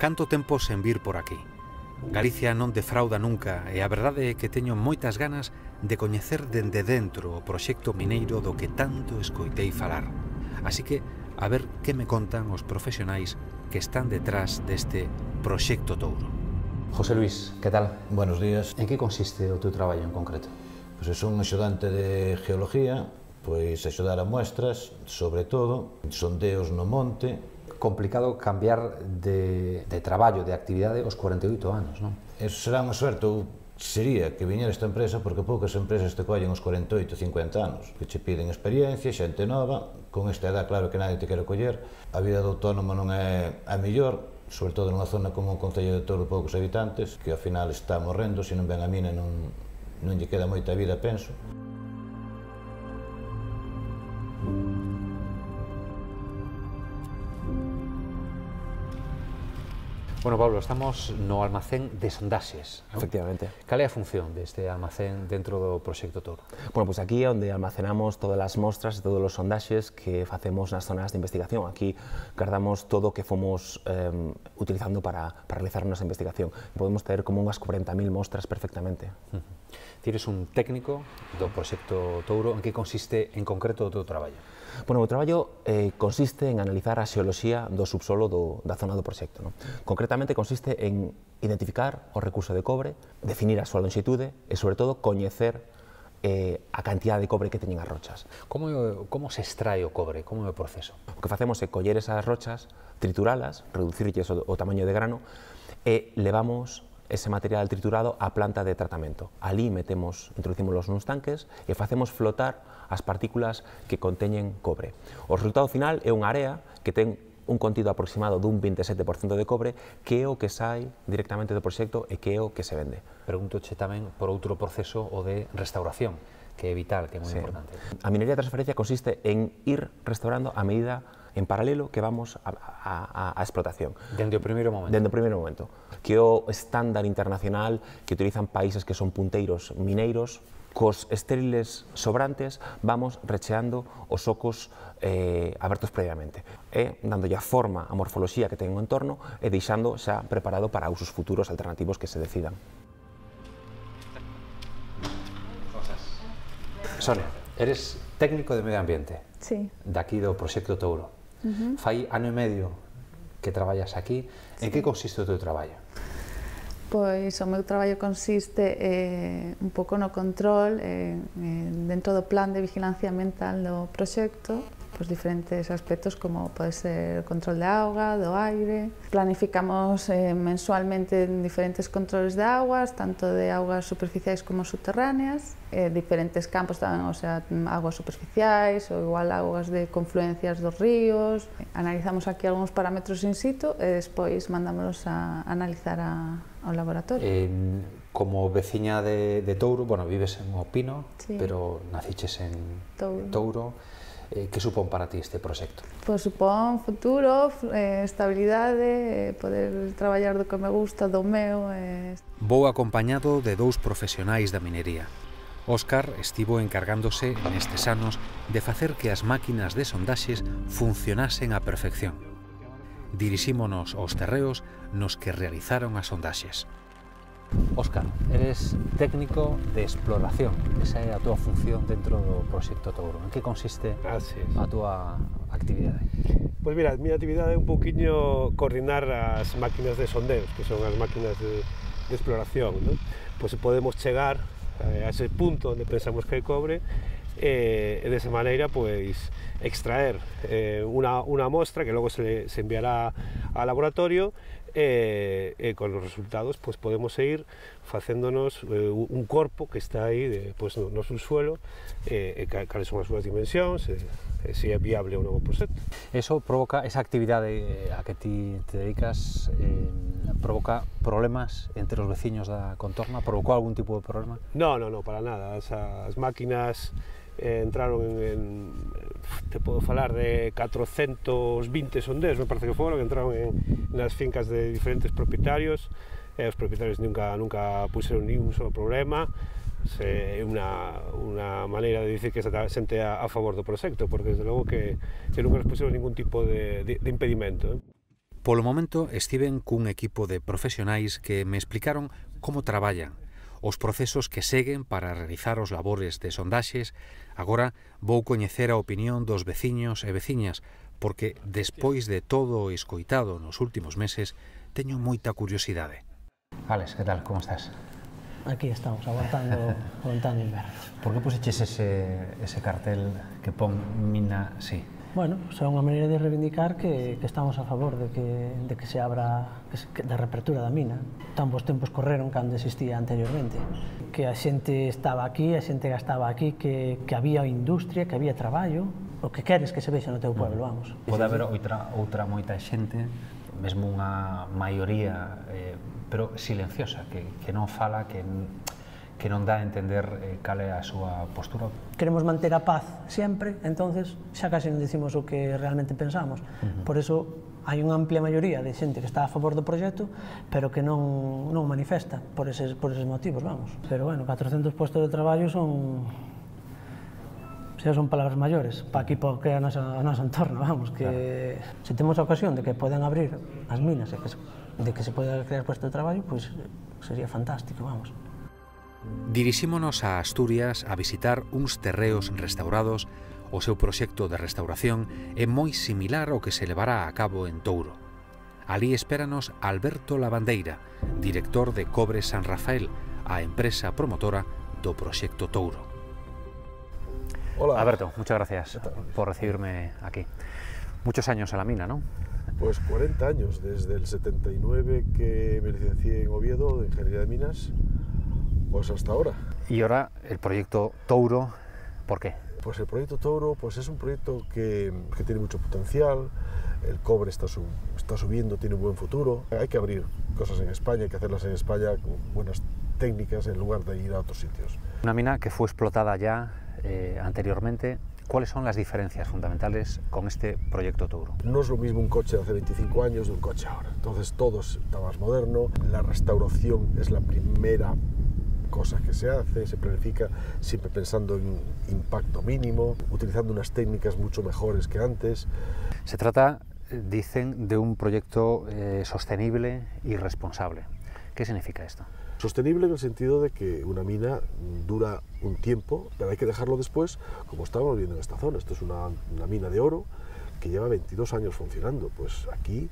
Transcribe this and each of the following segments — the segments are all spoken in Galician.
Canto tempo sen vir por aquí. Galicia non defrauda nunca e a verdade é que teño moitas ganas de coñecer dende dentro o proxecto mineiro do que tanto escoitei falar. Así que, a ver que me contan os profesionais que están detrás deste proxecto Touro. José Luis, que tal? Buenos días. En que consiste o teu traballo en concreto? Pois eu son axudante de geología, pois axudar a muestras, sobre todo, sondeos no monte. Complicado cambiar de traballo, de actividade aos 48 anos, non? Eso será unha suerte, ou sería que viñera esta empresa, porque poucas empresas te collen os 48, 50 anos, que che piden experiencia, xente nova, con esta edad claro que nadie te quere coller, a vida de autónomo non é a mellor, sobre todo nunha zona como o Concello de Touro de poucos habitantes, que ao final está morrendo, se non ven a mina non lle queda moita vida, penso. Bueno, Pablo, estamos no almacén de sondaxes, non? Efectivamente. Cal é a función deste almacén dentro do proxecto Touro? Bueno, pues aquí é onde almacenamos todas as mostras e todos os sondaxes que facemos nas zonas de investigación. Aquí guardamos todo o que fomos utilizando para realizar a nosa investigación. Podemos ter como unhas 40.000 mostras perfectamente. Tires un técnico do proxecto Touro. En que consiste en concreto o teu traballo? Bueno, o traballo consiste en analizar a xeoloxía do subsolo da zona do proxecto. Concretamente consiste en identificar o recurso de cobre, definir a súa longitude e, sobre todo, coñecer a cantidad de cobre que teñen as rochas. Como se extrae o cobre? Como é o proceso? O que facemos é coller esas rochas, trituralas, reducirlles o tamaño de grano e levamos ese material triturado á planta de tratamento. Alí introducimos nuns tanques e facemos flotar as partículas que conteñen cobre. O resultado final é unha area que ten un contido aproximado dun 27% de cobre, que é o que sai directamente do proxecto e que é o que se vende. Preguntoche tamén por outro proceso, o de restauración, que é vital, que é moi importante. A minería de transferencia consiste en ir restaurando a medida en paralelo que vamos a explotación. Dende o primeiro momento? Dende o primeiro momento. Que é o estándar internacional que utilizan países que son punteiros mineiros. Cos estériles sobrantes vamos recheando os ocos abertos previamente, dándolle a forma, a morfoloxía que ten o entorno e deixando xa preparado para usos futuros alternativos que se decidan. Sonia, eres técnico de medio ambiente. Sí. Daqui do proxecto Touro. Fai ano e medio que traballas aquí. En que consiste o teu traballo? Pois o meu traballo consiste un pouco no control dentro do plan de vigilancia ambiental do proxecto, pois diferentes aspectos como pode ser o control de auga, do aire. Planificamos mensualmente diferentes controles de augas, tanto de augas superficiais como subterráneas, diferentes campos tamén, o sea, augas superficiais ou igual augas de confluencias dos ríos. Analizamos aquí algúns parámetros in situ e despois mandámonos a analizar ao laboratorio. Como veciña de Touro, bueno, vives en Opino, sí, pero naciches en Touro. Que supón para ti este proxecto? Pois supón futuro, estabilidade, poder traballar do que me gusta, do meu. Vou acompañado de dous profesionais da minería. Óscar estivo encargándose nestes anos de facer que as máquinas de sondaxes funcionasen á perfección. Dirixímonos aos terreos nos que realizaron as sondaxes. Óscar, eres técnico de exploración, esa é a túa función dentro do proxecto Touro. En que consiste a túa actividade? Pois mira, a miña actividade é un pouquiño coordinar as máquinas de sondeos, que son as máquinas de exploración, non? Pois podemos chegar a ese punto onde pensamos que hai cobre e desa maneira pois extraer unha mostra que logo se enviará ao laboratorio e con os resultados pois podemos ir facéndonos un corpo que está aí pois, no subsuelo e cales son as súas dimensións e se é viable ou non o proxecto. Eso provoca, esa actividade a que ti te dedicas provoca problemas entre os veciños da contorna? Provocou algún tipo de problema? No, para nada. As máquinas entraron te podo falar de 420 sondeos, me parece que foron, que entraron nas fincas de diferentes propietarios, e os propietarios nunca puseron ningún só problema. É unha maneira de dicir que está xente a favor do proxecto, porque desde logo que nunca nos puseron ningún tipo de impedimento. Polo momento estiven cun equipo de profesionais que me explicaron como traballan, os procesos que seguen para realizar os labores de sondaxes. Agora vou coñecer a opinión dos veciños e veciñas, porque despois de todo o escoitado nos últimos meses, teño moita curiosidade. Alex, que tal? Como estás? Aquí estamos, aguantando inverno. Por que puseches ese cartel que pon mina sí? Bueno, é unha maneira de reivindicar que estamos a favor de que se abra, da reapertura da mina. Tan bons tempos correron cando existía anteriormente. Que a xente estaba aquí, a xente gastaba aquí, que había industria, que había traballo, o que queres que se vexa no teu pueblo, vamos. Pode haber outra moita xente, mesmo unha maioría, pero silenciosa, que non fala, que non dá a entender cal é a súa postura. Queremos manter a paz sempre, entonces xa case non dicimos o que realmente pensamos. Por eso hai unha amplia maioría de xente que está a favor do proxecto, pero que non manifesta por eses motivos, vamos. Pero bueno, 400 postos de traballo son palabras maiores, para aquí para que a nosa entorno, vamos, que se temos a ocasión de que poden abrir as minas e de que se poda crear postos de traballo, pois sería fantástico, vamos. Dirixímonos a Asturias a visitar uns terreos restaurados. O seu proxecto de restauración é moi similar ao que se levará a cabo en Touro. Alí espéranos Alberto Lavandeira, director de Cobre San Rafael, a empresa promotora do proxecto Touro. Hola. Alberto, muchas gracias por recibirme aquí. Muchos años a la mina, ¿no? Pues 40 años, desde el 79 que me licencié en Oviedo de Ingeniería de Minas, pues hasta ahora. Y ahora el proyecto Touro, ¿por qué? Pues el proyecto Touro pues es un proyecto que tiene mucho potencial, el cobre está subiendo, tiene un buen futuro. Hay que abrir cosas en España, hay que hacerlas en España con buenas técnicas en lugar de ir a otros sitios. Una mina que fue explotada ya anteriormente. ¿Cuáles son las diferencias fundamentales con este proyecto Touro? No es lo mismo un coche de hace 25 años de un coche ahora. Entonces todo está más moderno, la restauración es la primera cosa que se hace, se planifica siempre pensando en impacto mínimo, utilizando unas técnicas mucho mejores que antes. Se trata, dicen, de un proyecto sostenible y responsable. ¿Qué significa esto? Sostenible en el sentido de que una mina dura un tiempo, pero hay que dejarlo después, como estamos viendo en esta zona. Esto es una mina de oro que lleva 22 años funcionando. Pues aquí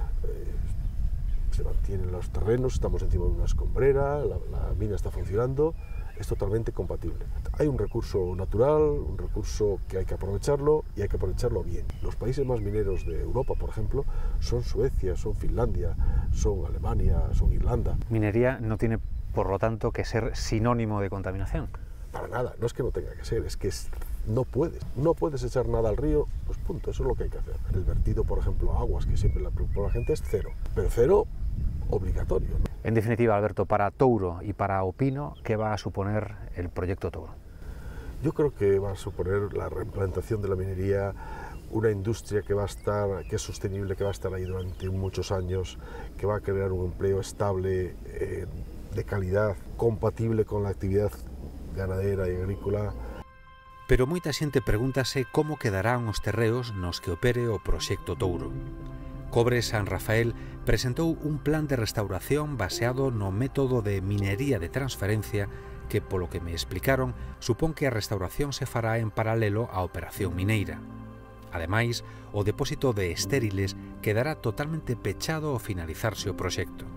se mantienen los terrenos, estamos encima de una escombrera, la mina está funcionando, es totalmente compatible. Hay un recurso natural, un recurso que hay que aprovecharlo y hay que aprovecharlo bien. Los países más mineros de Europa, por ejemplo, son Suecia, son Finlandia, son Alemania, son Irlanda. Minería no tiene, por lo tanto, que ser sinónimo de contaminación. Para nada, no es que no tenga que ser, es que no puedes echar nada al río, pues punto, eso es lo que hay que hacer. El vertido, por ejemplo, a aguas, que siempre la preocupa a la gente, es cero, pero cero obligatorio, ¿no? En definitiva, Alberto, para Touro y para Opino, ¿qué va a suponer el proyecto Touro? Yo creo que va a suponer la reimplantación de la minería, una industria que es sostenible, que va a estar ahí durante muchos años, que va a crear un empleo estable, de calidad, compatible con la actividad ganadera e agrícola. Pero moita xente pregúntase como quedarán os terreos nos que opere o proxecto Touro. Cobre San Rafael presentou un plan de restauración baseado no método de minería de transferencia que, polo que me explicaron, supón que a restauración se fará en paralelo á operación mineira. Ademais, o depósito de estériles quedará totalmente pechado ao finalizarse o proxecto.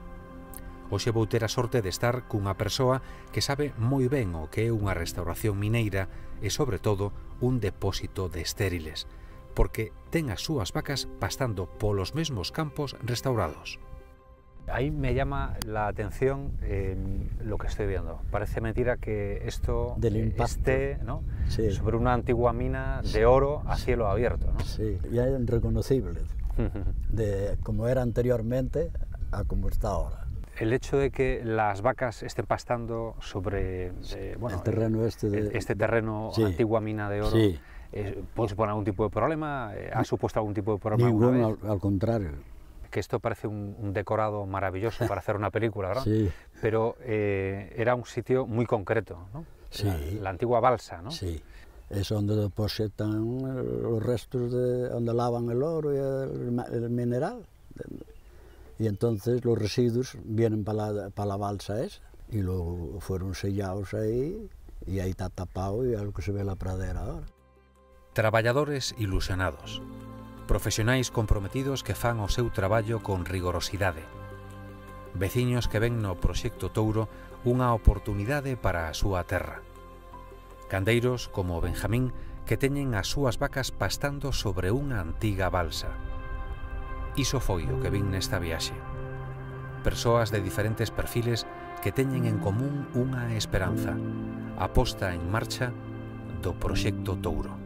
Hoxe vou ter a sorte de estar cunha persoa que sabe moi ben o que é unha restauración mineira e, sobre todo, un depósito de estériles, porque ten as súas vacas pastando polos mesmos campos restaurados. Ahí me llama la atención lo que estoy viendo. Parece mentira que esto esté, ¿no? Sí, sobre una antigua mina de oro a cielo abierto, ¿no? Sí, ya es reconocible de como era anteriormente a como está ahora. El hecho de que las vacas estén pastando sobre bueno, el terreno este terreno, sí, antigua mina de oro, sí, ¿puede suponer algún tipo de problema? ¿Ha supuesto algún tipo de problema? Ninguno, al contrario. Que esto parece un decorado maravilloso para hacer una película, ¿verdad? Sí. Pero era un sitio muy concreto, ¿no? Sí. La antigua balsa, ¿no? Sí. Es donde depositan los restos de donde lavan el oro y el mineral Y entonces los residuos vienen para la balsa esa y luego fueron sellados ahí y ahí está tapado y es lo que se ve en la pradera ahora. Traballadores ilusionados, profesionais comprometidos que fan o seu traballo con rigorosidade, veciños que ven no proxecto Touro unha oportunidade para a súa terra, candeiros como Benjamín que teñen as súas vacas pastando sobre unha antiga balsa. Iso foi o que vin nesta viaxe. Persoas de diferentes perfiles que teñen en común unha esperanza, a posta en marcha do proxecto Touro.